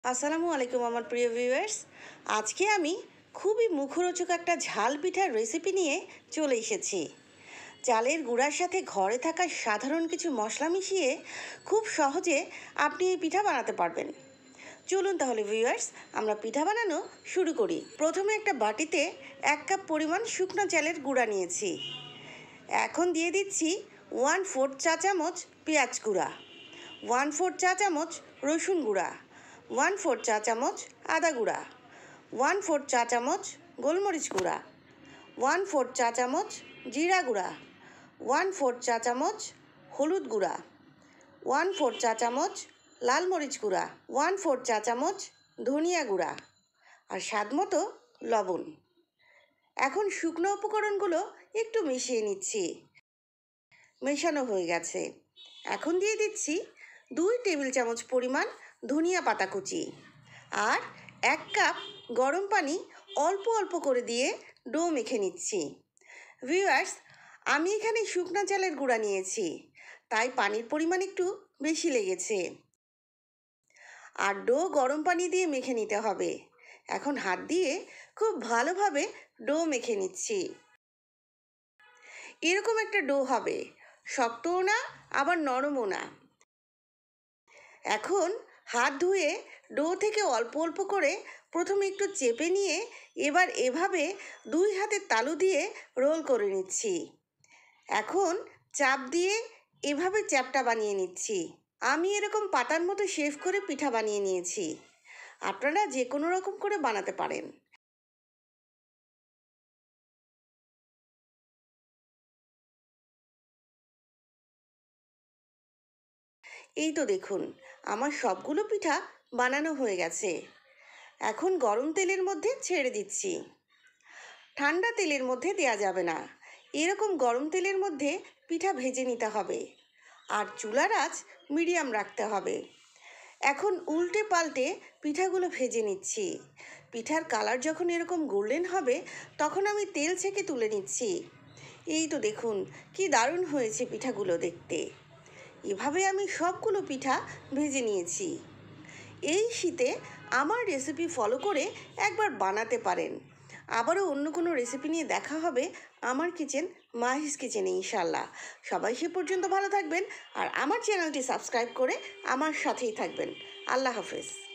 আসসালামু আলাইকুম আমার প্রিয় ভিউয়ার্স। আজকে আমি খুবই মুখরোচক একটা ঝাল পিঠার রেসিপি নিয়ে চলে এসেছি। চালের গুঁড়ার সাথে ঘরে থাকা সাধারণ কিছু মশলা মিশিয়ে খুব সহজে আপনি এই পিঠা বানাতে পারবেন। চলুন তাহলে ভিউয়ার্স, আমরা পিঠা বানানো শুরু করি। প্রথমে একটা বাটিতে 1 কাপ পরিমাণ শুকনো চালের গুঁড়া নিয়েছি। এখন দিয়ে দিচ্ছি 1/4 চা চামচ পেঁয়াজ গুঁড়া, 1/4 চা চামচ রসুন গুঁড়া, 1/4 চা চামচ আদা গুঁড়া, 1/4 চা চামচ গোলমরিচ গুঁড়া, 1/4 চা চামচ জিরা গুঁড়া, 1/4 চা চামচ হলুদ গুঁড়া, 1/4 চা চামচ লাল মরিচ গুঁড়া, 1/4 চা চামচ ধনিয়া গুঁড়া আর স্বাদ মতো লবণ। এখন শুকনো উপকরণগুলো একটু মিশিয়ে নিচ্ছি। মেশানো হয়ে গেছে। এখন দিয়ে দিচ্ছি 2 টেবিল চামচ পরিমাণ ধনিয়া পাতা কুচি আর 1 কাপ গরম পানি অল্প অল্প করে দিয়ে ডো মেখে নিচ্ছি। ভিউয়ার্স, আমি এখানে শুকনো চালের গুঁড়া নিয়েছি, তাই পানির পরিমাণ একটু বেশি লেগেছে। আর ডো গরম পানি দিয়ে মেখে নিতে হবে। এখন হাত দিয়ে খুব ভালোভাবে ডো মেখে নিচ্ছি। এরকম একটা ডো হবে, শক্তও না আবার নরমও না। এখন হাত ধুয়ে ডো থেকে অল্প অল্প করে প্রথমে একটু চেপে নিয়ে এবার এভাবে 2 হাতের তালু দিয়ে রোল করে নিচ্ছি। এখন চাপ দিয়ে এভাবে চ্যাপটা বানিয়ে নিচ্ছি। আমি এরকম পাতার মতো শেপ করে পিঠা বানিয়ে নিয়েছি। আপনারা যে কোনো রকম করে বানাতে পারেন। এই তো দেখুন, আমার সবগুলো পিঠা বানানো হয়ে গেছে। এখন গরম তেলের মধ্যে ছেড়ে দিচ্ছি। ঠান্ডা তেলের মধ্যে দেয়া যাবে না, এরকম গরম তেলের মধ্যে পিঠা ভেজে নিতে হবে আর চুলার আঁচ মিডিয়াম রাখতে হবে। এখন উল্টে পাল্টে পিঠাগুলো ভেজে নিচ্ছি। পিঠার কালার যখন এরকম গোল্ডেন হবে তখন আমি তেল ছেঁকে তুলে নিচ্ছি। এই তো দেখুন কি দারুণ হয়েছে পিঠাগুলো দেখতে। এভাবে আমি সবগুলো পিঠা ভেজে নিয়েছি। এই শীতে আমার রেসিপি ফলো করে একবার বানাতে পারেন। আবারও অন্য কোনো রেসিপি নিয়ে দেখা হবে আমার কিচেন মাহিস কিচেনে ইনশাল্লাহ। সবাই সে পর্যন্ত ভালো থাকবেন আর আমার চ্যানেলটি সাবস্ক্রাইব করে আমার সাথেই থাকবেন। আল্লাহ হাফেজ।